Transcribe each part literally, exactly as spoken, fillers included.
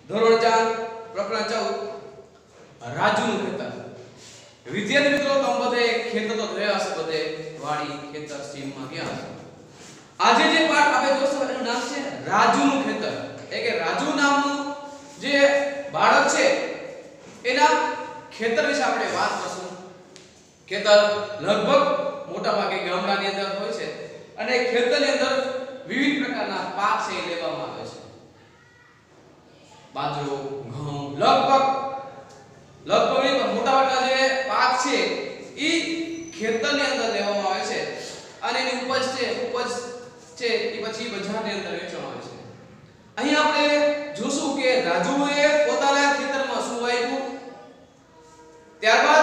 ધોરણ ચાર પ્રકરણ ચૌદ રાજુનું ખેતર। વિદ્યાર્થી મિત્રો તમે બધે ખેતર તો જોયા હશે, બધે વાડી ખેતર સીમમાં ગયા હશે। આજે જે પાઠ આપણે જોશું એનું નામ છે રાજુનું ખેતર। એટલે કે રાજુ નામનું જે બાળક છે એના ખેતર વિશે આપણે વાત કરશું। ખેતર લગભગ મોટા ભાગે ગામડાની અંદર હોય છે અને ખેતરની અંદર વિવિધ પ્રકારના પાક છે એ લેવામાં આવે છે। બાજરો, ઘઉં, લગભગ લગભગ મોટા ભાગના જે પાક છે એ ખેતરની અંદર લેવામાં આવે છે અને એની ઉપજ છે ઉપજ છે એ પછી બજારની અંદર વેચવામાં આવે છે। અહીં આપણે જોશું કે રાજુએ પોતાના ખેતરમાં શું વાવ્યું, ત્યારબાદ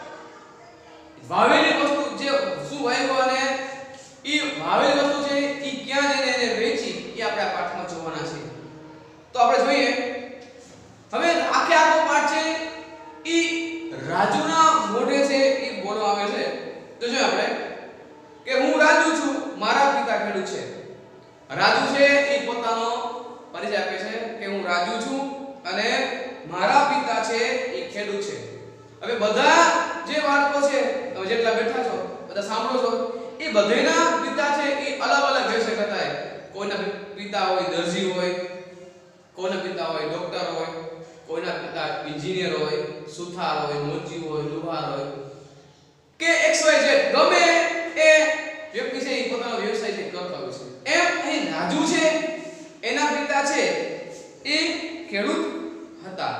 વાવેલી વસ્તુ જે શું વાવ્યું અને ઈ વાવેલી વસ્તુ છે ઈ ક્યાં જઈને એને વેચી એ આપણે આ પાઠમાં જોવાના છે। તો આપણે જોઈએ હવે આખે આખો પાઠ છે ઈ રાજુના મોઢે છે ઈ બોલવા આવે છે। તો જો આપણે કે હું રાજુ છું, મારા પિતા ખેડૂત છે। રાજુ છે ઈ પોતાનો પરિચય આપે છે કે હું રાજુ છું અને મારા પિતા છે ઈ ખેડૂત છે। હવે બધા જે બાળકો છે તમે જેટલા બેઠા છો બધા સાંભળો છો, એ બધાના પિતા છે એ અલગ અલગ હોઈ શકે છે। કોઈના પિતા હોય દરજી હોય, કોઈના પિતા હોય ડોક્ટર હોય, કોઈના પિતા એન્જિનિયર હોય, સુથાર હોય, મોચી હોય, લુહાર હોય કે એક્સ વાય ઝેડ ગમે એ વ્યક્તિ છે એ પોતાનો વ્યવસાય છે કરતો હોય છે। એમ અહીં રાજુ છે એના પિતા છે એ ખેડૂત હતા।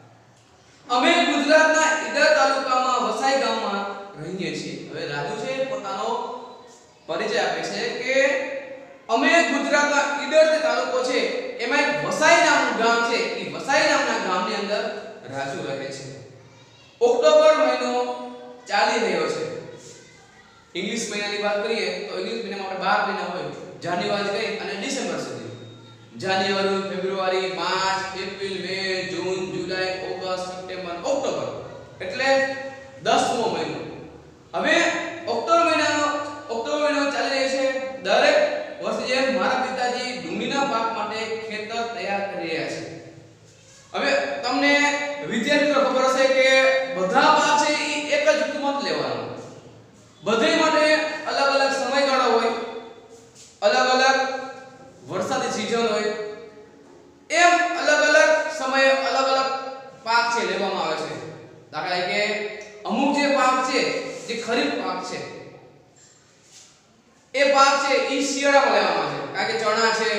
અમે ગુજરાતના ઈડર તાલુકામાં વસાઈ ગામમાં રહીએ છીએ। હવે રાજુ છે પોતાનો પરિચય આપે છે કે અમે ગુજરાતના ઈડર તે તાલુકો છે એમાં એક વસાઈ નામનું ગામ છે, એ વસાઈ નામના ગામની અંદર રાજુ રહે છે। ઓક્ટોબર મહિનો ચાલી રહ્યો છે। ઇંગ્લિશ મહિનાની વાત કરીએ તો ઇંગ્લિશ મહિનામાં આપણે બાર મહિના હોય, જાન્યુઆરી ગઈ અને ડિસેમ્બર સુધી। January, February, March, April, May, June, July, August, September, October એટલે દસમો મહિનો। હવે ઓક્ટોબર મહિનાનો ઓક્ટોબર મહિનો ચાલી રહ્યો છે। દરેક વર્ષે જેમ મારા પિતાજી ડુંગળીના પાક માટે ખેતર તૈયાર કરી રહ્યા છે। હવે તમને વિદ્યાર્થીઓ ખબર હશે કે બધા પાક છે એ એક જ ઋતુમાં લેવાનો, બધે માટે અલગ અલગ સમયગાળો હોય, અલગ અલગ વરસાદી સિઝન હોય, એમ અલગ અલગ સમયે અલગ અલગ પાક છે લેવામાં આવે છે। દાખલા કે અમુક જે પાક છે જે ખરીફ પાક છે એ પાક છે ઈ શિયાળામાં લેવામાં આવે છે, કારણ કે ચણા છે,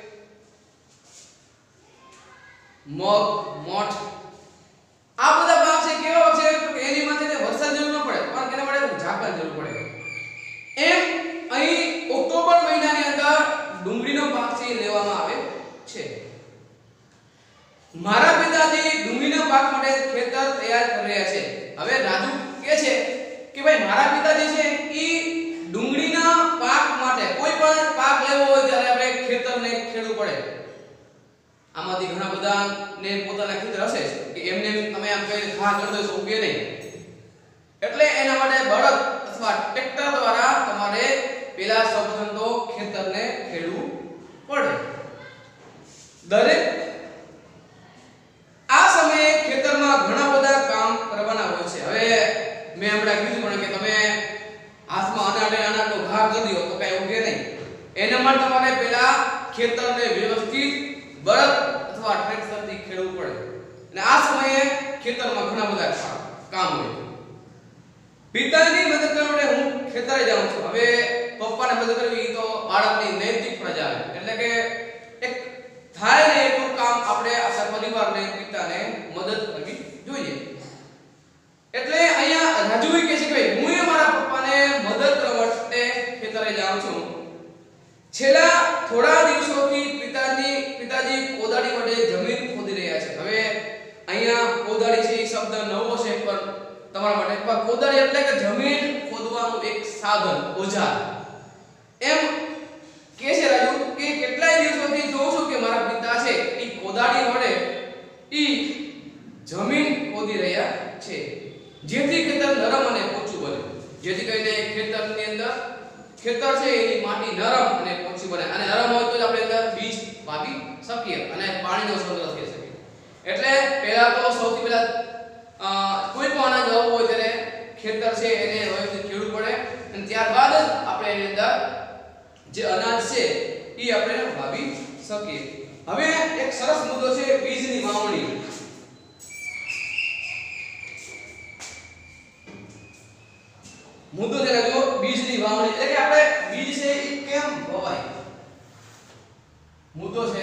મગ, મઠ આ બધા પાક છે કેવો છે તો એની માટે વરસાદ જરૂર ન પડે પણ કેના માટે ઝાકળ જરૂર પડે। એમ અહીં ઓક્ટોબર મહિનાની અંદર ડુંગળીનો પાક છે લેવામાં આવે છે। મારા પિતાજી ડુંગળીના પાક માટે ખેતર તૈયાર કરી રહ્યા છે। હવે રાજુ કહે છે કે ભાઈ મારા પિતાજી છે ઈ ડુંગળીના પાક માટે કોઈ પણ પાક લેવો હોય ત્યારે આપણે ખેતરને ખેડવું પડે। આમાંથી ઘણા બધા ને પોતાના ખેતર હશે કે એમને તમે આમ કહી ઘા કરી દો તો ઉગે નહીં, એટલે એના માટે બળદ અથવા ટ્રેક્ટર દ્વારા તમારે પેલા સૌપ્રથમ તો ખેતરને ખેડવું પડે। દરેક આ સમયે ખેતરમાં ઘણા બધા કામ કરવાના હોય છે। હવે મેં હમણાં કીધું પણ કે તમે હાથમાં અનાડે અનાડનો ઘા કરી દો તો કઈ ઉગે નહીં, એના માટે તમારે પેલા ખેતરને વ્યવસ્થિત બળદ અથવા ટ્રેક્ટરથી ખેડવું પડે અને આ સમયે ખેતરમાં ઘણા બધા કામ હોય। પિતાની મદદ કરવા માટે હું ખેતરે જાઉં છું। હવે પપ્પાને મદદ કરવી તો બાળકની નૈતિક ફરજ આવે, એટલે કે એક થાય ને એટલું કામ આપણે આપણા પરિવારને પિતાને મદદ કરવી જોઈએ। એટલે અહીંયા રાજુએ કહે છે કે ભાઈ હું એ મારા પપ્પાને મદદ કરવા માટે ખેતરે જાઉં છું। છેલ્લા થોડા દિવસોથી પિતાજી પિતાજી કોદાળી વડે જમીન ખોદી રહ્યા છે। હવે અહીંયા કોદાળી છે એ શબ્દ નવો છે પણ તમારા માટે પણ કોદાળી એટલે કે જમીન ખોદવાનું એક સાધન, ઓજાર। એમ કે છે રાજુ કે કેટલાય દિવસોથી જોઉં છું કે મારા પિતા છે એ કોદાળી વડે ઈ જમીન ખોદી રહ્યા છે, જેથી ખેતર નરમ અને પોચું બને, જેથી કરીને ખેતરની અંદર ખેતર છે એની માટી નરમ અને પોચી બને અને નરમ હોય તો જ આપણે અંદર બીજ વાવી શકીએ અને પાણીનો સંગ્રહ થઈ શકે। એટલે પહેલા તો સૌથી પહેલા કોઈ પણ અનાજ વાવવું હોય ત્યારે ખેતર છે એને વ્યવસ્થિત ખેડવું પડે અને ત્યારબાદ જ આપણે એની અંદર જે અનાજ છે એ આપણે વાવી શકીએ. હવે એક સરસ મુદ્દો છે બીજની વાવણી. મુદ્દો છે જો બીજની વાવણી એટલે કે આપણે બીજ છે એ કેમ વવાય. મુદ્દો છે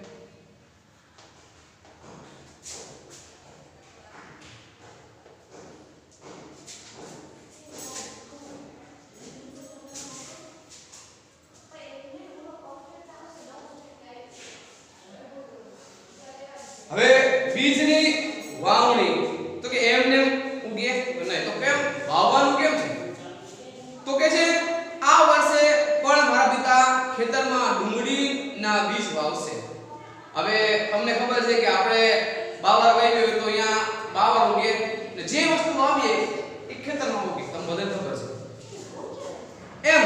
હવે બીજની વાવણી તો કે એમને ઉગે નહીં તો કેમ વાવવાનું કેમ છે તો કે છે આ વર્ષે પણ મારા પિતા ખેતરમાં ડુંગળીના બીજ વાવશે. હવે તમને ખબર છે કે આપણે બાવર વાવ્યું હોય તો અહીંયા બાવર ઉગે એટલે જે વસ્તુ વાવીએ એ ખેતરમાં ઉગે. તમને બધાને ખબર છે એમ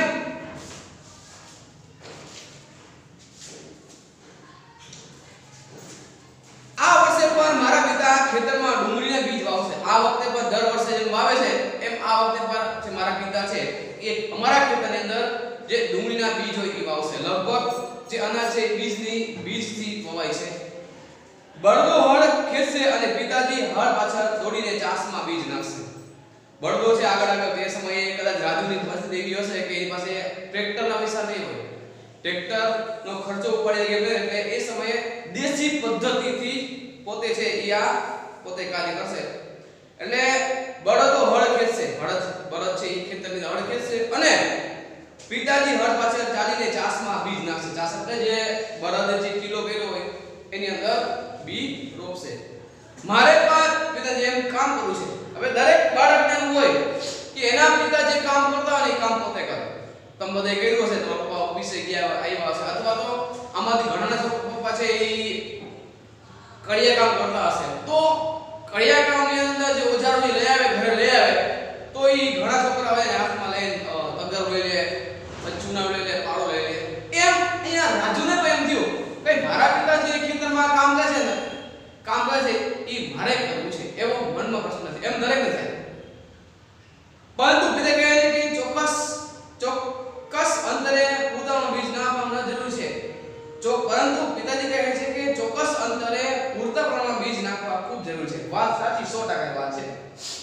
આ વર્ષે પણ મારા પિતા ખેતરમાં ડુંગળીના બીજ વાવશે. આ વખતે પણ દર વર્ષે જેમ વાવે છે એમ આ વખતે પણ જે મારા પિતા છે એ અમારા ખેતરની અંદર જે ડુંગળીના બીજ હોય એ વાવશે. લગભગ જે અનાજ છે બીજની બીજથી વવાય છે. બળદો હળ ખેંચશે અને પિતાજી હળ પાછળ દોડીને ચાસમાં બીજ નાખશે. બળદો છે આગળ આગળ તે સમયે કદાચ રાજુની પરિસ્થિતિ એવી હશે કે એની પાસે ટ્રેક્ટરના પૈસા નહીં હોય, ટ્રેક્ટરનો ખર્ચો ઉપાડી ગયો એટલે એ સમયે દેશી પદ્ધતિથી પોતે છે એ આ પોતે કાર્ય કરશે. એટલે બળદો હળ ખેંચશે, બળદ બળદ છે એ ખેતરની હળ ખેંચશે અને પિતાજી હળ પાછળ ચાલીને ચાસમાં બીજ નાખશે. ચાસ એટલે જે બળદ જે કિલો કર્યો હોય એની અંદર બી રોપશે. મારે પણ પિતાજી એમ કામ કરવું છે. હવે દરેક બાળકને એવું હોય કે એના પિતા જે કામ કરતા હોય એ કામ પોતે કરે. તમે બધાએ કર્યું હશે, તમારા પપ્પા ઓફિસે ગયા આવ્યા હશે અથવા તો આમાંથી ઘણાના પપ્પા છે એ કડિયા કામ કરતા હશે. તો કડિયા કામની અંદર જે ઓજારો લઈ આવે ઘરે લઈ આવે તો એ ઘણા છોકરાઓ એને હાથમાં લઈને તગર લઈ લે, ચૂના લઈ લે, પાડો લઈ લે. એમ અહીંયા રાજુને પણ એમ થયું કે મારા પિતા જે ખેતરમાં કામ કરે છે ને કામ કરે છે એ મારે કરવું છે એવો મનમાં પ્રશ્ન છે. એમ દરેકને થાય. પરંતુ પિતા કહે છે કે ચોક્કસ ચોક્કસ અંતરે પોતાનું બીજ નાખવાનું જરૂર છે. જો પરંતુ પિતાજી કહે છે કે ચોક્કસ અંતરે પૂરતા પ્રમાણમાં બીજ નાખવા ખૂબ જરૂર છે. વાત સાચી સો ટકા વાત છે.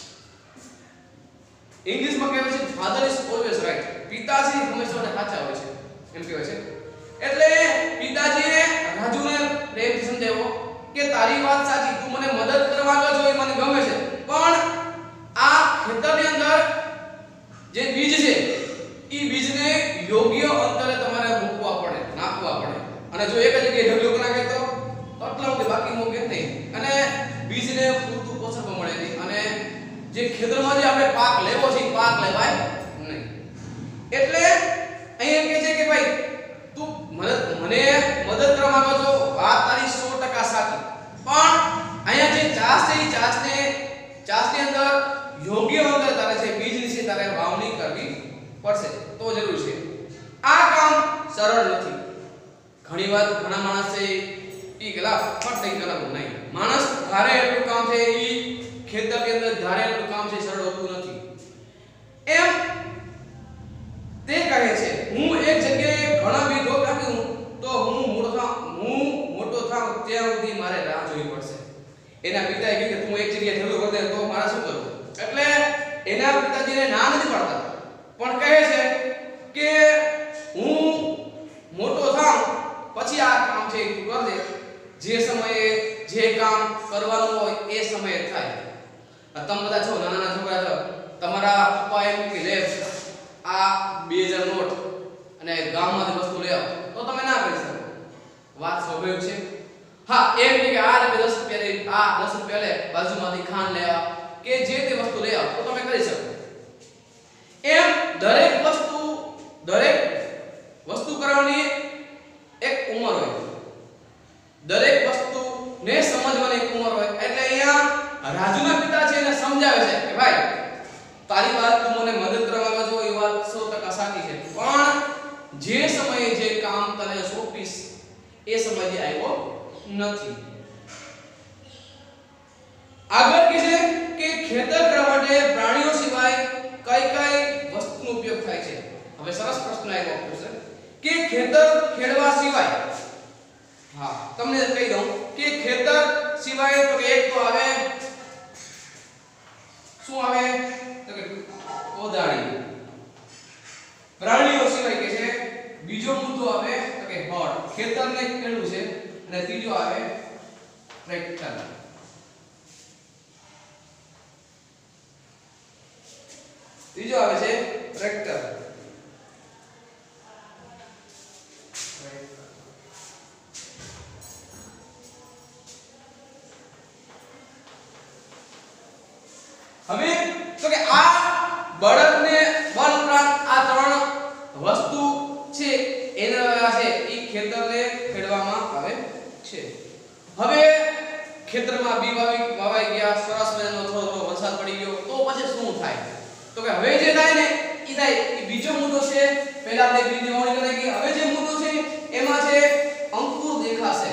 ઇંગ્લિશમાં કહેવાય છે ફાધર ઇઝ ઓલવેઝ રાઈટ. પિતાજી હંમેશા સાચા હોય છે એમ કહેવાય છે. એટલે પિતાજીએ રાજુને પ્રેમથી સમજાવ્યો કે તારી વાત સાચી, તું મને મદદ કરવાનો છો એ મને ગમે છે, પણ આ ખેતરની અંદર જે બીજ છે એ બીજને યોગ્ય અંતરે તમારે મૂકવા પડે, નાખવા પડે. અને જો એક જગ્યાએ ઢગલો નાખે તો આટલા સુધી બાકી મૂકે નહીં અને બીજને પૂરતું પોષણ પણ મળે નહીં અને જે ખેતરમાં જે આપણે પાક લેવો છે પાક લેવાય નહીં. એટલે અહીંયા કહે છે કે ભાઈ તું મદદ મને મદદ કરવા માંગો છો, વાત તારી સો ટકા સાચી, પણ અહીંયા જે ચાસ છે એ ચાસને ચાસની અંદર યોગ્ય અંતર તારે છે બીજની છે તારે વાવણી કરવી પડશે તો જરૂર છે. આ કામ સરળ નથી. ઘણી વાર ઘણા માણસ છે ઈ ગલા ફટ નહીં કરવાનું નહીં. માણસ ધારે એટલું કામ છે ઈ ખેતરની અંદર ધારે એટલું કામ છે સરળ હોતું નથી. એમ તે કહે છે હું એક જગ્યાએ ઘણા બીજો કાપ્યું તો હું મોટો થાઉં હું મોટો થાઉં ત્યાં સુધી મારે રાહ જોવી પડશે. એના પિતાએ કીધું કે તું એક જગ્યાએ ઢગલો કરી દે તો મારે શું કરવું. એટલે એના પિતાજીને ના નથી પાડતા પણ કહે છે કે હું મોટો થાઉં પછી આ કામ છે તું કરજે. જે સમયે જે કામ કરવાનું હોય એ સમયે થાય. તમે બધા છો નાના નાના છોકરા છો, તમારા પપ્પા એમ કે લે આ બે હજાર નોટ અને ગામમાંથી વસ્તુ લઈ આવ તો તમે ના કરી શકો. વાત સ્વાભાવિક છે. હા એમ કે આ દસ રૂપિયા લઈ આ દસ રૂપિયા લે બાજુમાંથી ખાંડ લેવા કે જે તે વસ્તુ લઈ આવ તો તમે કરી શકો. એમ દરેક વસ્તુ દરેક વસ્તુ કરવાની એક ઉંમર હોય, દરેક વસ્તુને સમજવાની એક ઉંમર હોય. એટલે અહીંયા રાજુના પિતા છે એને સમજાવે છે કે ભાઈ તારી વાત તું મને મદદ કરવા માંગો છો એ વાત સો ટકા સાચી છે, પણ જે સમયે જે કામ તને સોંપીશ એ સમય આવ્યો નથી. આગળ કે છે કે ખેતર કરવા માટે પ્રાણીઓ સિવાય કઈ કઈ વસ્તુનો ઉપયોગ થાય છે. હવે સરસ પ્રશ્ન આવ્યો છે કે ખેતર ખેડવા સિવાય, હા તમને કહી દઉં કે ખેતર સિવાય તો એક તો આવે શું આવે તો કે કોદાળી. પ્રાણીઓ સિવાય કે છે બીજો મુદ્દો આવે તો કે હળ, ખેતરને ખેડવું છે. અને ત્રીજો આવે ટ્રેક્ટર. ત્રીજો આવે છે ટ્રેક્ટર. હવે તો કે આ બળદને બળ ઉપરાંત આ ત્રણ વસ્તુ છે એના છે ઈ ખેતરને ખેડવામાં આવે છે. હવે ખેતરમાં બી વાવી વાવાઈ ગયા, સરસ મજાનો થોડો થોડો વરસાદ પડી ગયો, તો પછી શું થાય તો કે હવે જે થાય ને ઈ થાય ઈ બીજો મુદ્દો છે. પહેલા આપણે બીજની વાવણી કરી ગઈ, હવે જે મુદ્દો છે એમાં છે અંકુર દેખાશે.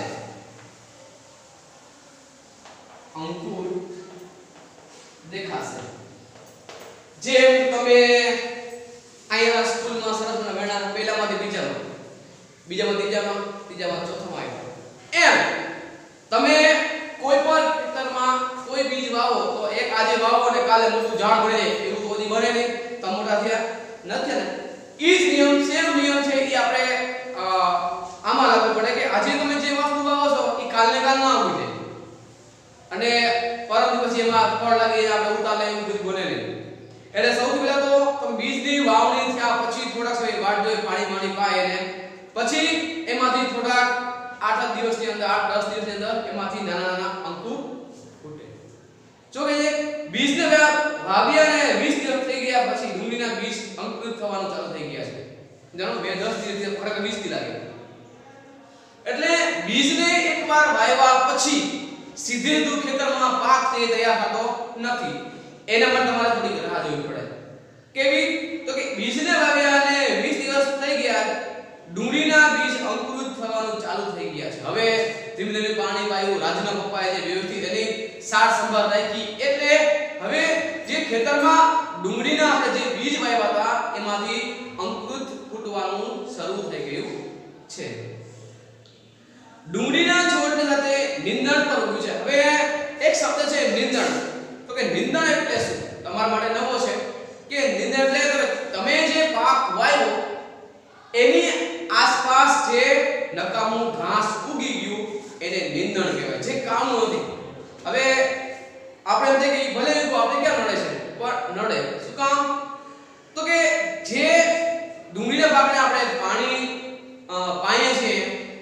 અંકુર દેખાશે. જેમ તમે અહીંયા સ્કૂલમાં સરસ મજાના વેણા પહેલામાંથી બીજામાં, બીજામાં ત્રીજામાં, ત્રીજામાં ચોથામાં આવ્યા, એમ તમે કોઈ પણ ખેતરમાં કોઈ બીજ વાવો તો એક આજે વાવો અને કાલે મોટું ઝાડ બને એવું તો ઓદી બને નહીં, તો મોટા થયા નથી ને. ઈ જ નિયમ સેમ નિયમ છે એ આપણે આમાં લાગુ પડે કે આજે તમે જે વસ્તુ વાવો છો એ કાલને કાલ ના આવવી જોઈએ અને પરમ દિવસ એમાં ફળ લાગી આપણે ઉતાર લઈએ એવું બધું બને નહીં. એટલે સૌથી પહેલા તો તમે બીજની વાવણી થયા પછી થોડાક સમય વાટ જોઈ, પાણી પાણી પાય અને પછી એમાંથી થોડાક આઠ દિવસની અંદર આઠ દસ દિવસની અંદર એમાંથી નાના નાના અંકુર ફૂટે. જો કે બીજને વાવ્યા ને વીસ દિવસ થઈ ગયા પછી ડુંગળીના બીજ અંકુરિત થવાનું ચાલુ થઈ ગયા છે. જાણો બે દસ દિવસ ખરેખર વીસ દી લાગે. એટલે બીજને એકવાર વાવ્યા પછી સીધે દુ ખેતરમાં પાક તે તૈયાર થતો નથી. એના માટે તમારે થોડી રાહ જોવી પડે. કેવી તો કે બીજને વાવ્યા અને વીસ દિવસ થઈ ગયા, ડુંગળીના બીજ અંકુરિત થવાનું ચાલુ થઈ ગયા છે. હવે ધીમે ધીમે પાણી પાયું, રાજના પપ્પાએ જે વ્યવસ્થિત એની સાર સંભાળ રાખી, એટલે હવે જે ખેતરમાં ડુંગળીના આપણે જે બીજ વાવ્યા હતા એમાંથી અંકુરિત ફૂટવાનું શરૂ થઈ ગયું છે. ડુંગળીના છોડની સાથે નિંદણ પર ઉભું છે. હવે એક શબ્દ છે નિંદણ. તો કે નિંદણ એટલે શું તમારા માટે નવો છે કે નિંદણ એટલે તમે જે પાક વાવ્યો એની આસપાસ જે નકામું ઘાસ ઉગી ગયું એને નિંદણ કહેવાય, જે કામનું નથી. હવે આપણે એમ કે ભલે આપણે ક્યાં નડે છે પણ નડે શું કામ તો કે જે ડુંગળીના પાકને આપણે પાણી પાઈએ છીએ,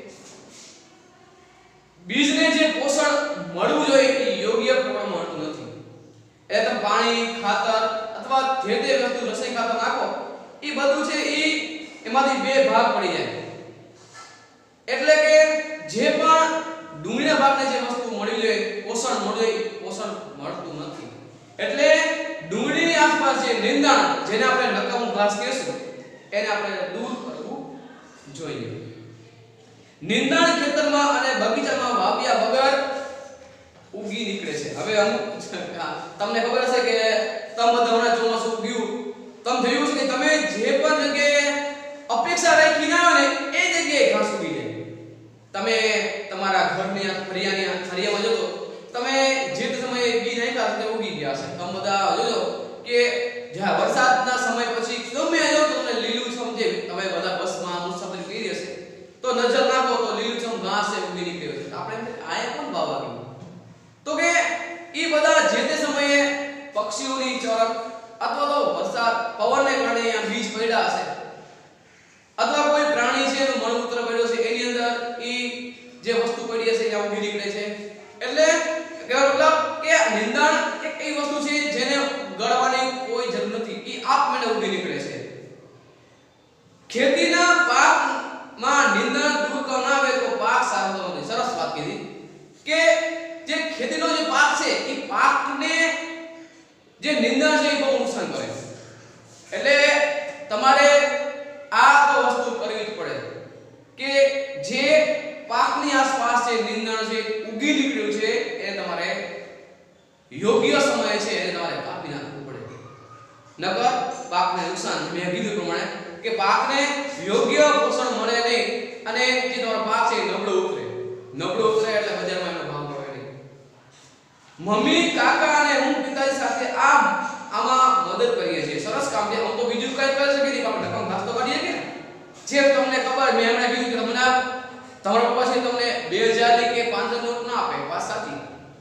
બીજને જે પોષણ મળવું જોઈએ એ યોગ્ય પ્રમાણમાં મળતું નથી. એટલે તમે પાણી, ખાતર અથવા જે તે વસ્તુ રસાયણ ખાતર નાખો એ બધું છે એ એમાંથી બે ભાગ પડી જાય. એટલે કે જે પણ ડુંગળીના પાકને જે વસ્તુ મળી જોઈએ, પોષણ મળવું જોઈએ, પોષણ મળતું નથી. એટલે ડુંગળીની આસપાસ જે નિંદણ, જેને આપણે નકામું ઘાસ કહેશું, એને આપણે દૂર કરવું જોઈએ. નિંદણ ખેતરમાં અને બગીચામાં વાવ્યા વગર ઉગી નીકળે છે. હવે અમુક તમને ખબર હશે કે તમ બધાના ચોમાસું ઉગ્યું, તમ જોયું છે કે તમે જે પણ જગ્યાએ અપેક્ષા રાખી ના હોય ને એ જગ્યાએ ઘાસ ઉગી જાય. તમે તમારા ઘરની ફરિયાની ફરિયામાં જોજો, તમે જે સમયે બી નાખ્યા તે ઉગી ગયા હશે. તમે બધા જોજો કે જ્યાં વરસાદના સમય પછી ગમે જો તમને લીલું સમજે, તમે બધા બસમાં મુસાફરી કરી હશે તો નજર નાખો તો લીલુંછમ ઘાસ એ ઉગી નીકળ્યો છે. આપણે આયા કોણ વાવા ગયું તો કે ઈ બધા જે તે સમયે પક્ષીઓની ચરક અથવા તો વરસાદ પવનને કારણે અહીંયા બીજ પડ્યા હશે અથવા કોઈ પ્રાણી છે એનું મળમૂત્ર પડ્યો છે એની અંદર ઈ જે વસ્તુ પડી હશે ત્યાં ઉગી નીકળે છે. એટલે કહેવાનો મતલબ કે નિંદણ એક એવી વસ્તુ છે જેને ગળવાની કોઈ જરૂર નથી, ઈ આપમેળે ઉગી નીકળે છે. ખેતીના પાક માં નિંદણ દૂર ન આવે તો પાક સારો થતો નથી. સરસ વાત કીધી કે જે ખેતીનો જે પાક છે એ પાકને જે નિંદણ છે એ બહુ નુકસાન કરે. એટલે તમારે આ તો વસ્તુ કરવી જ પડે કે જે પાકની આસપાસ જે નિંદણ છે ઉગી નીકળ્યું છે એ તમારે યોગ્ય સમય છે એને તમારે કાપી નાખવું પડે, નકર પાકને નુકસાન. મેં કીધું પ્રમાણે કે પાકને યોગ્ય પોષણ મળે નહીં અને જે તમારો પાક છે એ નબળો ઉતરે. નબળો ઉતરે એટલે બજારમાં એનો ભાવ મળે નહીં. મમ્મી, કાકા અને હું પિતાજી સાથે આ આમાં મદદ કરીએ છીએ. સરસ કામ છે. હું તો બીજું કઈ કરી શકે નહીં, આપણે નકામ ઘાસ તો કાઢીએ કે જેમ તમને ખબર, મેં હમણાં કીધું કે તમને તમારા પપ્પા છે તમને બે હજાર ની કે પાંચસો નોટ ના આપે, વાત સાચી,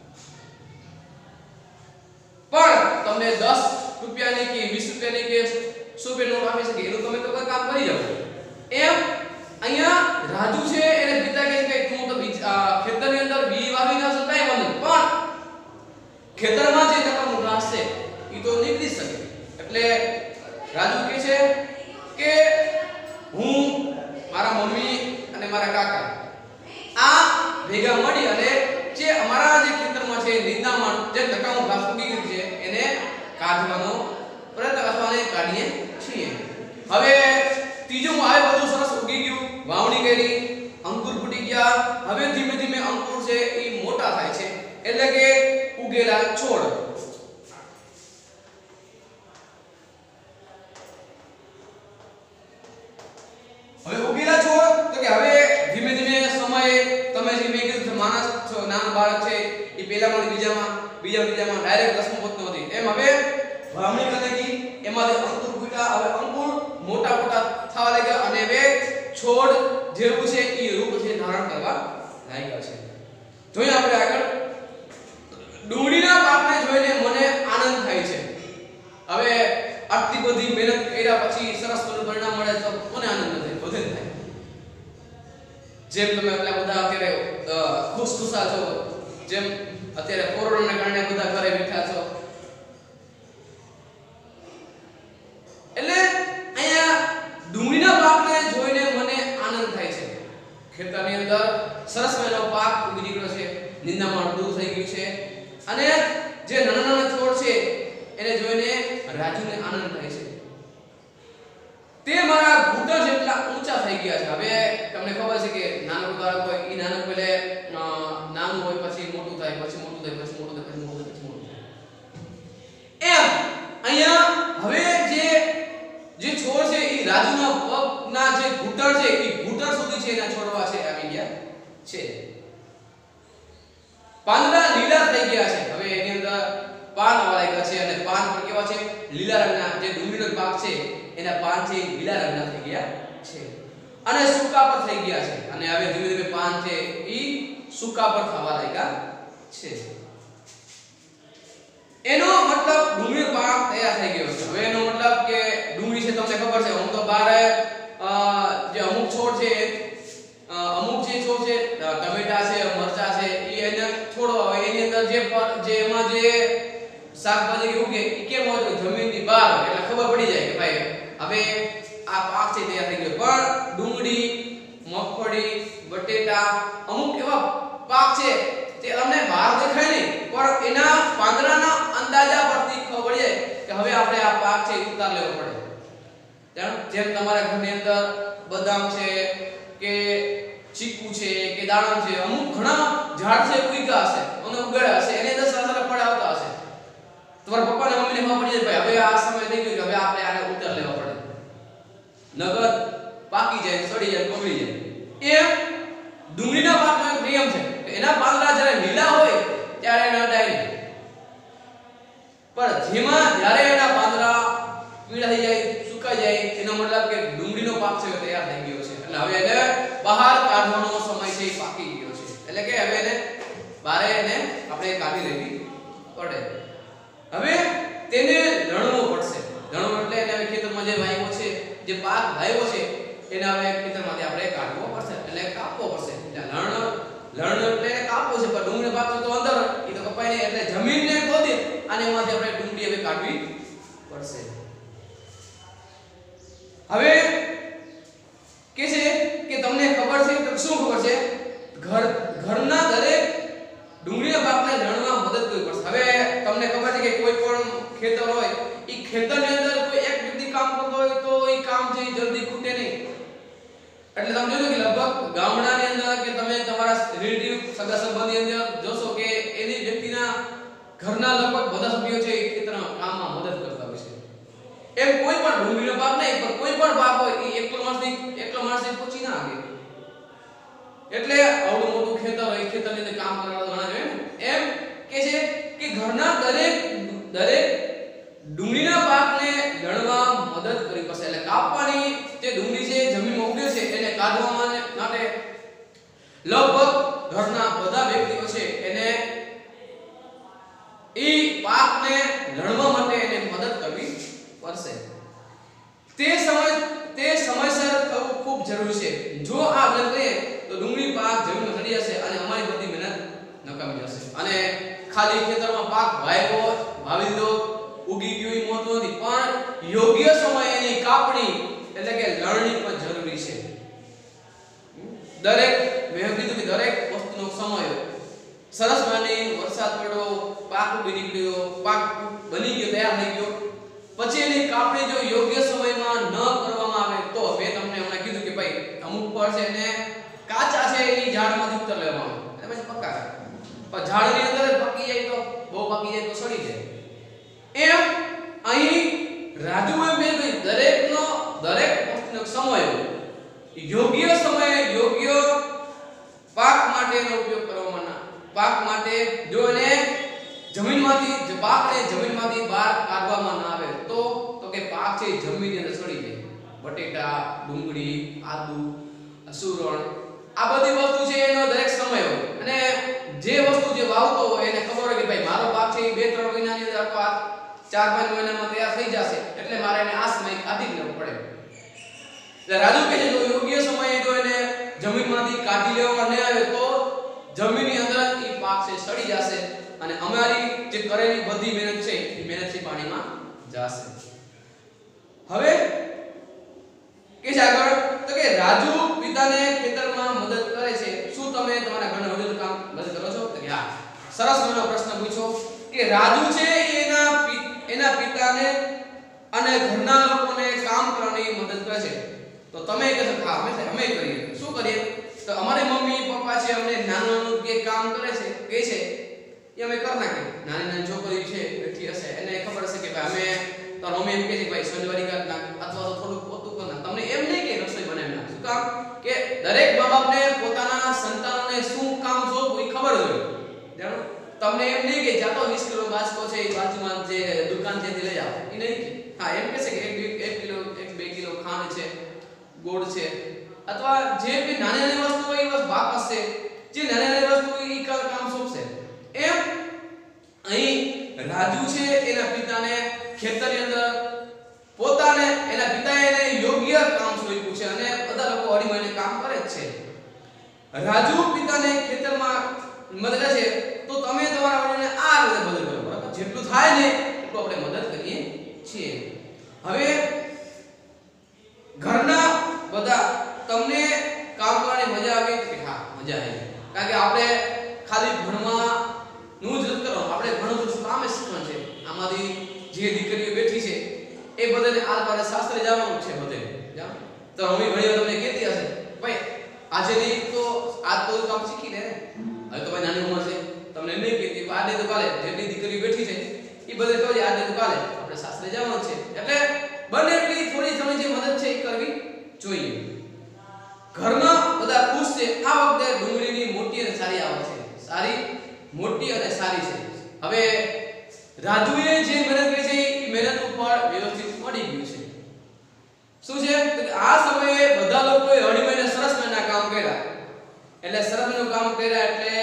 પણ તમને દસ રૂપિયાની કે વીસ રૂપિયાની કે સો રૂપિયા નોટ આપી શકે એનું તમે તો કોઈ કામ કરી જાવ. એમ અહીંયા રાજુ છે એને પિતા કહે છે કે તું તો ખેતરની અંદર બી વાવી ના શકાય મને, પણ ખેતરમાં જે નકામું ઘાસ છે એ તો નીકળી શકે. એટલે રાજુ કહે છે કે હું, મારા મમ્મી અને મારા કાકા આ ભેગા મળી અને જે અમારા જે ખેતરમાં છે નિંદામણ જે નકામું ઘાસ ઉગી ગયું છે એને કાઢવાનો પ્રયત્ન કરવાને કાઢીએ છીએ. હવે ત્રીજું આવે બધું સરસ ઉગી ગયું, વાવણી કરી, અંકુર ફૂટી ગયા. હવે ધીમે ધીમે અંકુર છે એ મોટા થાય છે, એટલે કે ઉગેલા છોડ. હવે ઉગેલા છોડ તો કે હવે ધીમે ધીમે સમયે તમે જે મેં કીધું માણસ છો, નાના બાળક છે એ પહેલામાં બીજામાં બીજા બીજામાં ડાયરેક્ટ દસમો પહોંચતો નથી. એમ હવે વાવણી કરી, એમાંથી અંકુર ફૂટ્યા. હવે અંકુર મોટા મોટા થવા લાગ્યા અને હવે છોડ જેવું છે એ રૂપ છે ધારણ કરવા લાગ્યા છે. જોઈએ આપણે આગળ. ડુંગળીના પાકને જોઈને મને આનંદ થાય છે. હવે આટલી બધી મહેનત કર્યા પછી સરસ પરિણામ મળે તો કોને આનંદ ન થાય? બધે થાય. જેમ તમે એટલા બધા અત્યારે ખુશખુશાલ છો, જેમ અત્યારે કોરોનાના કારણે બધા ઘરે બેઠા છો, એટલે અહીંયા ડુંગળીના પાકને જોઈને મને આનંદ થાય છે. ખેતરની અંદર સરસ મજાનો પાક ઉગી નીકળ્યો છે, નિંદામણ દૂર થઈ ગયું છે અને જે નાના નાના છોડ છે એને જોઈને રાજુને આનંદ થાય છે. તે મારા ઘૂંટણ જેટલા ઊંચા થઈ ગયા છે. હવે તમને ખબર છે કે નાનું બાળક હોય એ નાનું પહેલે નાનું હોય પછી મોટું થાય, પછી મોટું થાય, પછી મોટું થાય, પછી મોટું થાય, પછી મોટું થાય. એમ અહીંયા હવે જે જે છોડ છે એ રાજુના પગના જે ઘૂંટણ છે એ ઘૂંટણ સુધી છે એના છોડવા છે આવી ગયા છે. પાંદડા લીલા થઈ ગયા છે. હવે એની અંદર પાન આવવા લાગ્યા છે અને પાન પણ કેવા છે? લીલા રંગના. જે ડુંગળીનો પાક છે એના પાન છે લીલા રંગના થઈ ગયા છે અને સૂકા પર થઈ ગયા છે. અને હવે ધીમે ધીમે પાન છે ઈ સૂકા પર થવા લાગ્યા છે. એનો મતલબ ડુંગળીનો પાક તૈયાર થઈ ગયો છે. હવે એનો મતલબ કે ડુંગળી છે તમને ખબર છે, હું તો બારે જે અમુક છોડ છે અમુક જે છોડ છે ટમેટા છે, મરચા છે એ એને છોડવા હોય એની અંદર જે જે એમાં જે શાકભાજી ઉગે એ કેમ હોય જમીનની બહાર, એટલે ખબર પડી જાય કે ભાઈ હવે આ પાક છે તૈયાર થઈ ગયો. પણ ડુંગળી, મગફળી, બટેટા અમુક એવા પાક છે તે તમને બહાર દેખાય નહીં, પણ એના પાંદડાના અંદાજા પરથી ખબર પડી જાય કે હવે આપણે આ પાક છે ઉતાર લેવો પડે. જેમ તમારા ઘરની અંદર બદામ છે કે ચીકુ છે કે દાડમ છે, અમુક ઘણા ઝાડ છે ઉગ્યા હશે અને ઉગાડ્યા હશે, એની અંદર સારા સારા ફળ આવતા હશે. તમારા પપ્પાને મમ્મીને ખબર પડી જાય ભાઈ હવે આ સમય થઈ ગયો કે હવે આપણે આને ઉતાર લેવા પડે, નગર પાકી જાય, સડી જાય, બગડી જાય. એમ ડુંગળીના પાકનો એક નિયમ છે કે એના પાંદડા જ્યારે લીલા હોય ત્યારે ન ડાય, પણ જેમાં જ્યારે એના પાંદડા પીળા થઈ જાય, સુકાઈ જાય, એનો મતલબ કે ડુંગળીનો પાક છે તૈયાર થઈ ગયો છે. એટલે હવે એને બહાર કાઢવાનો સમય છે એ પાકી ગયો છે. એટલે કે હવે એને બારે એને આપણે કાઢી લેવી પડે. હવે તેને લણવો પડશે. લણવો એટલે એને હવે ખેતરમાં જે વાવ્યો છે, જે પાક વાવ્યો છે એને હવે ખેતરમાંથી આપણે કાઢવો પડશે, એટલે કાપવો પડશે. એટલે લણ લણ એટલે કાપવો છે, પણ ડુંગળી પાક તો અંદર એ તો કપાય નહીં, એટલે જમીનને ખોદી અને એમાંથી આપણે ડુંગળી હવે કાઢવી પડશે. હવે કે છે કે તમને ખબર છે તો શું ખબર છે? ઘર ઘરના દરેક ડુંગળીના પાકને લણવા મદદ કરવી પડશે. હવે તમને ખબર છે કે કોઈ પણ ખેતર હોય એ ખેતરની અંદર કોઈ એક વ્યક્તિ કામ કરતો હોય તો એ કામ છે જલ્દી ખૂટે નહીં. એટલે તમે જોજો કે લગભગ ગામડાની અંદર કે તમે તમારા રિલેટિવ સગા સંબંધી અંદર જોશો કે એની વ્યક્તિના ઘરના લગભગ બધા સભ્યો છે એ ખેતરમાં કામમાં મદદ કરતા હોય છે. એમ કોઈ પણ ડુંગળીનો પાક નહીં પણ કોઈ પણ પાક હોય એ એકલો માણસથી એકલો માણસથી પહોંચી ના આવે. એટલે આવડું મોટું ખેતર હોય ખેતરની અંદર કામ કરવા ઘણા જોઈએ ને એમ કે છે કે ઘરના દરેક દરેક ડુંગળીના પાકને લણવા મદદ કરવી પડશે. એટલે કાપવાની જે ડુંગળી છે જમીનમાં ઉગે છે એને કાઢવા માટે લગભગ ઘરના બધા વ્યક્તિઓ છે એને એ પાકને લણવા માટે એને મદદ કરવી પડશે. તે સમય તે સમયસર થવું ખૂબ જરૂરી છે. જો આ ન કરીએ તો ડુંગળી પાક જમીનમાં સડી જશે અને અમારી બધી મહેનત નકામી જશે. અને ખાલી ખેતરમાં પાક વાવ્યો વાવી દીધો ઉગી ગયો એ મહત્વ નથી પણ યોગ્ય સમયે એની કાપણી એટલે કે લણણી પણ જરૂરી છે. દરેક મેં કીધું કે દરેક વસ્તુનો સમય સરસ માની વરસાદ પડ્યો પાક ઉગી નીકળ્યો પાક બની ગયો તૈયાર થઈ ગયો પછી એની કાપણી જો યોગ્ય સમયમાં ન કરવામાં આવે તો મેં તમને હમણાં કીધું કે ભાઈ અમુક ફળ છે એને કાચા છે એ ઝાડમાંથી ઉતર લેવામાં આવે અને પછી પક્કા પણ ઝાડની અંદર જ પકી જાય તો બહુ પકી જાય તો સડી જાય. એમ અહીં રાજુએ મેં કહ્યું દરેકનો દરેક વસ્તુનો સમય યોગ્ય સમયે યોગ્ય પાક માટેનો ઉપયોગ કરવામાં ના પાક માટે જો એને જમીનમાંથી જે પાકને જમીનમાંથી બહાર કાઢવામાં ના આવે તો તો કે પાક છે જમીનની અંદર સડી જાય. બટેટા ડુંગળી આદુ સુરણ આ બધી વસ્તુ છે એનો દરેક સમય હોય અને જે વસ્તુ જે વાવતો હોય એને ખબર હોય કે ભાઈ મારો પાક છે એ બે ત્રણ મહિનાની અંદર અથવા ચાર પાંચ મહિનામાં તૈયાર થઈ જશે એટલે મારે એને આ સમય કાઢી લેવો પડે. એટલે રાજુ કહે છે જો યોગ્ય સમયે જો એને જમીનમાંથી કાઢી લેવામાં ન આવે તો જમીનની અંદર એ પાક છે સડી જશે અને અમારી જે કરેલી બધી મહેનત છે એ મહેનત છે પાણીમાં જશે. હવે કે છે આગળ તો કે રાજુ પિતાને ખેતરમાં મદદ કરે છે. શું તમે તમારા ઘરના વડીલો કામ મદદ કરો છો? તો કે હા. સરસ મજાનો પ્રશ્ન પૂછો કે રાજુ છે એના એના પિતાને અને ઘરના લોકોને કામ કરવાની મદદ કરે છે. તો તમે કહેશો હા અમે અમે કરીએ. શું કરીએ? તો અમારી મમ્મી પપ્પા છે અમને નાનું નાનું જે કામ કરે છે કે છે એ અમે કરી નાખીએ. નાની નાની છોકરી છે બેઠી હશે એને ખબર હશે કે ભાઈ અમે તો મમ્મી એમ કહે છે કે ભાઈ સંજવારી કરી નાખ અથવા તો થોડું પોતું કરી નાખ. તમને એમ નહીં કે રસોઈ બનાવી નાખ. શું કામ કે દરેક મા બાપને પોતાના સંતાનોને શું કામ સોંપવું એ ખબર હોય. જાણો તમને એમ નહીં કે જાતો વીસ કિલો બાજકો છે એ બાજુમાં જે દુકાન છે તે લઈ આવો એ નહીં. હા એમ કહેશે કે એક એક કિલો એક બે કિલો ખાંડ છે ગોળ છે અથવા જે બી નાની નાની વસ્તુ હોય એ બસ બાપ હશે જે નાની નાની વસ્તુ એ કામ સોંપશે. એમ અહીં રાજુ છે એના પિતાને ખેતરની અંદર પોતાને એના પિતાએ એને યોગ્ય કામ સોંપ્યું છે અને બધા લોકો હળી મળીને કામ કરે જ છે. રાજુ પિતાને ખેતરમાં મદદ કરે છે તો તમે તમારા વડીલને આ રીતે મદદ કરો. બરાબર જેટલું થાય ને એટલું આપણે મદદ કરીએ છીએ. હવે ઘરના બધા તમને કામ કરવાની મજા આવે કે હા મજા આવે કારણ કે આપણે ખાલી ભણવા નું જ નથી કરવાનું આપણે ઘણું બધું કામ શીખવાનું છે. આમાંથી જે દીકરીઓ બેઠી છે એ બધાને આ બારે શાસ્ત્રે જવાનું છે બધે જાણ તો મમ્મી ઘણી વાર તમને કહેતી હશે ભાઈ આજે નહીં તો આજ તો કામ શીખી લે ને હવે તો ભાઈ નાની ઉંમર છે તમને નહીં કહેતી આજે તો કાલે જેટલી દીકરીઓ બેઠી છે એ બધે કહે આજે તો કાલે આપણે શાસ્ત્રે જવાનું છે. એટલે બને એટલી થોડી ઘણી જે મદદ છે એ કરવી જોઈએ. ઘરમાં બધા ખુશ છે. આ વખતે ડુંગળીની મોટી અને સારી આવક છે. સારી મોટી અને સારી છે. હવે રાજુએ જે મહેનત કરી છે એ મહેનતનું ફળ વ્યવસ્થિત મળી ગયું છે. શું છે તો આ સમયે બધા લોકોએ હળી મળીને સરસ મજાના કામ કર્યા. એટલે સરસ મજાનું કામ કર્યા એટલે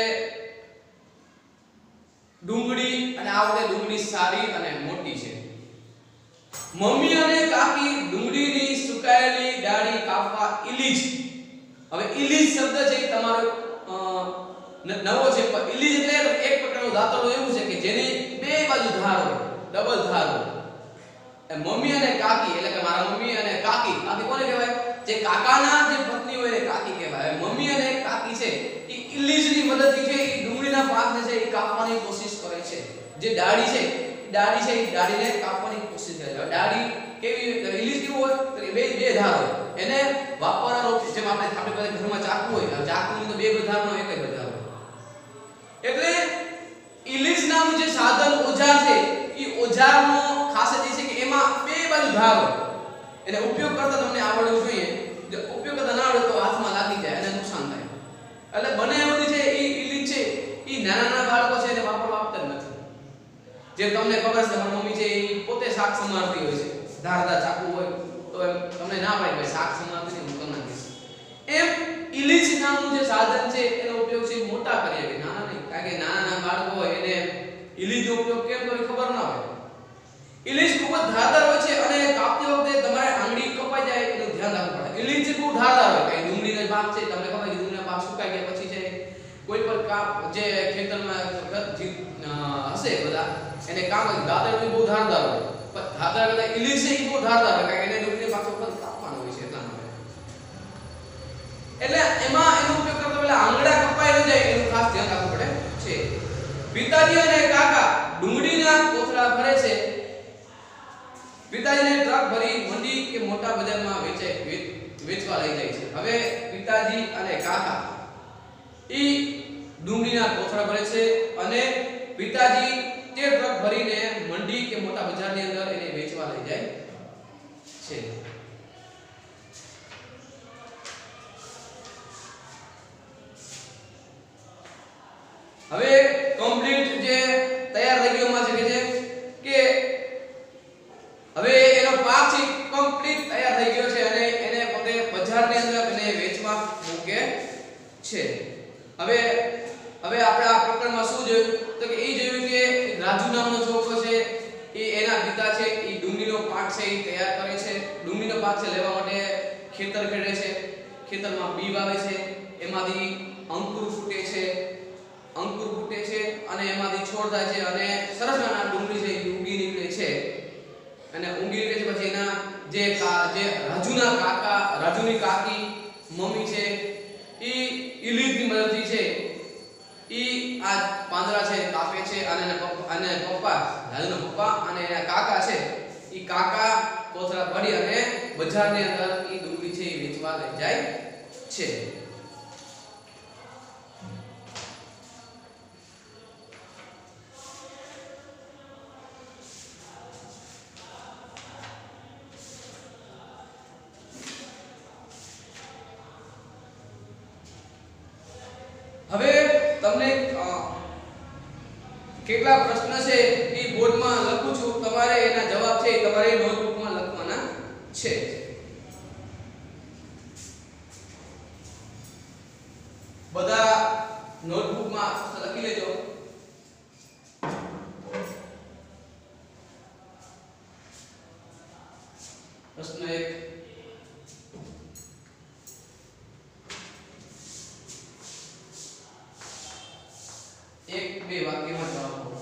ડુંગળી અને આ વખતે ડુંગળી સારી અને મોટી છે. મમ્મી અને કાકી ડુંગળીની સુકાયેલી ડાળી કાપવા ઇલીજ. હવે ઇલીજ શબ્દ છે એ તમારો નવો છે પણ ઇલીજ એટલે એક પ્રકારનું દાંતરડું એવું છે કે જેની બે બાજુ ધાર હોય ડબલ ધાર હોય. મમ્મી અને કાકી એટલે કે મારા મમ્મી અને કાકી કાકી કોને કહેવાય? જે કાકાના જે પત્ની હોય એને કાકી કહેવાય. મમ્મી અને કાકી છે એ ઇલીજની મદદથી છે એ ડુંગળીના પાકને છે એ કાપવાની કોશિશ કરે છે. જે ડાળી છે ડાળી છે એ ડાળીને કાપવાની કોશિશ કરે છે. ડાળી કેવી ઇલીજ કેવું હોય તો બે બે ધાર હોય એને વાપરવાનો જેમ આપણે આપણે પાસે ઘરમાં ચાકુ હોય ચાકુની તો બે ધારનો એક જ ધાર હોય. એટલે ઇલીજ નામનું જે સાધન ઓજારનો ખાસિયત એ છે કે એમાં બે બાજુ ધાર હોય. એને ઉપયોગ કરતા તમને આવડવું જોઈએ. જો ઉપયોગ કરતા ના આવડે તો હાથમાં લાગી જાય અને નુકસાન થાય. એટલે બને એવું છે એ ઈલીજ છે એ નાના નાના બાળકો છે એને વાપરવા આપતા જ નથી. જે તમને ખબર છે મારી મમ્મી છે એ પોતે શાક સમારતી હોય છે. ધારદાર ચાકુ હોય તો એમ તમને ના પાડે ભાઈ શાક સમારતી નહીં, હું તમને કહીશ. એમ ઈલીજ નામનું જે સાધન છે એનો ઉપયોગ છે મોટા કરીએ કે નાના નહીં. કારણ કે નાના નાના બાળકો હોય એને ઈલીજનો ઉપયોગ કેમ તો ખબર ના હોય. ઈલીજ ખૂબ જ ધારદાર હોય છે અને કાપતી વખતે તમારે આંગળી કપાઈ જાય એનું ધ્યાન રાખવું પડે. ઈલીજ બહુ ધારદાર હોય. કઈ ડુંગળીનો ભાગ છે તમને ખબર છે ડુંગળીનો ભાગ સુકાઈ ગયા પછી છે કોઈ પણ કાપ જે ખેતરમાં હશે બધા એને કામ દાતરડી બહુ ધારદાર હોય. પણ ધારદાર કરતા ઈલીજ છે એ બહુ ધારદાર હોય કારણ કે એને ડુંગળીનો ભાગ ઉપર કાપવાનો હોય છે એટલા માટે. એટલે એમાં એનો ઉપયોગ કરતા પહેલા આંગળા કપાઈ ન જાય એનું ખાસ ધ્યાન રાખવું પડે છે. પિતાજી અને કાકા ડુંગળીના કોથળા ભરે છે. પિતાજીને ટ્રક ભરી મંડી કે મોટા બજારમાં વેચાય વેચવા લઈ જાય છે. હવે પિતાજી અને કાકા ઈ ડુંગળીના કોથળા ભરે છે અને પિતાજી તે ટ્રક ભરીને મંડી કે મોટા બજારની અંદર એને વેચવા લઈ જાય છે. હવે કમ્પ્લીટ જે તૈયાર થઈ ગયો માં છે કે છે કે હવે એનો પાક છે કમ્પ્લીટ તૈયાર થઈ ગયો છે અને એને પોતે બજારની અંદર એને વેચવા મૂકે છે. હવે હવે આપણે આ પ્રકરણમાં શું જોયું તો કે એ જોયું કે રાજુ નામનો છોકરો છે એ એના પિતા છે એ ડુંગળીનો પાક છે એ તૈયાર કરે છે. ડુંગળીનો પાક છે લેવા માટે ખેતર ખેડે છે. ખેતરમાં બી વાવે છે. એમાંથી અંકુર ફૂટે છે. અંકુર ફૂટે છે અને એમાંથી છોડ થાય છે અને સરસ નાના ડુંગળી છે એ ઉગી નીકળે છે. અને ઊંઘી નીકળે છે પછી એના જે જે રાજુના કાકા રાજુની કાકી મમ્મી છે એ ઈલીજની મદદથી છે ઈ આ પાંદડા છે કાપે છે અને અને પપ્પા રાજુના પપ્પા અને એના કાકા છે ઈ કાકા કોથળા ભરી અને બજારની અંદર ઈ ડુંગળી છે એ વેચવા લઈ જાય છે. હવે તમને કેટલા પ્રશ્ન છે એ બોર્ડમાં લખું છું. તમારે એના જવાબ છે તમારે નોટબુકમાં લખવાના છે. બધા નોટબુકમાં લખી લેજો. પ્રશ્ન એક એક બે વાક્યમાં જવાબ આપો.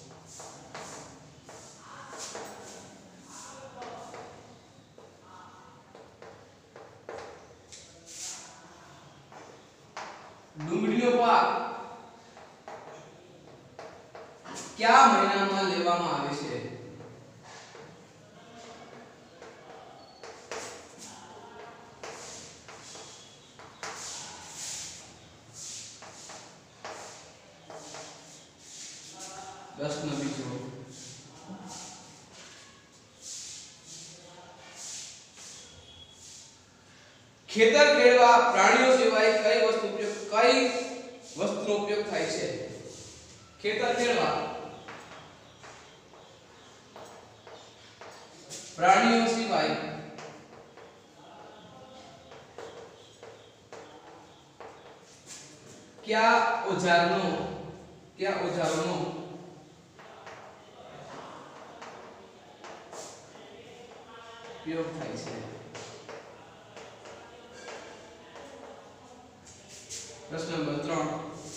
ડુંગળીનો પાક કયા મહિનામાં લેવામાં આવે છે? પ્રશ્ન બીજો ખેતર ખેડવા પ્રાણીઓ સિવાય કઈ વસ્તુ ઉપયોગ કઈ વસ્તુનો ઉપયોગ થાય છે? ખેતર ખેડવા પ્રાણીઓ સિવાય કયા ઓજારનો કયા ઓજારનો ઉપયોગ થાય છે? પ્રશ્ન નંબર ત્રણ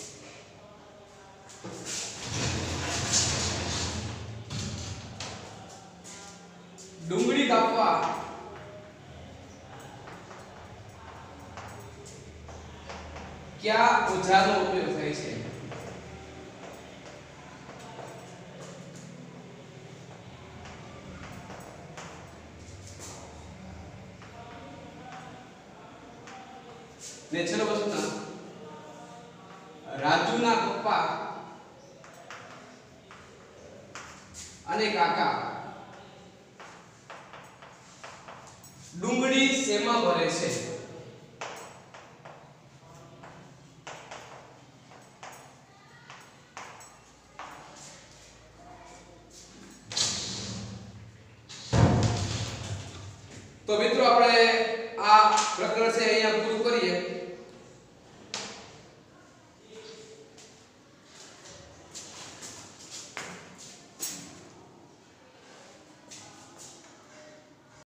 ડુંગળી કાપવા કયા ઓજારનો ઉપયોગ થાય છે? ને છેલ્લો પ્રશ્ન રાજુના પપ્પા અને કાકા ડુંગળી શેમાં ભરે છે? તો મિત્રો આપણે આ પ્રકરણ છે અહીંયા પૂરું કરીએ.